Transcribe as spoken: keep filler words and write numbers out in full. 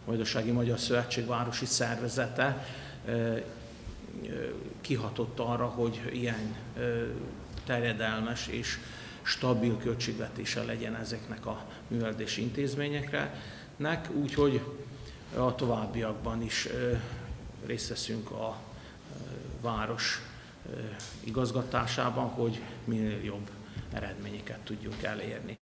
Vajdasági Magyar Szövetség városi szervezete kihatott arra, hogy ilyen terjedelmes és stabil költségvetése legyen ezeknek a művelődési intézményeknek, úgyhogy a továbbiakban is részt veszünk a város igazgatásában, hogy minél jobb eredményeket tudjunk elérni.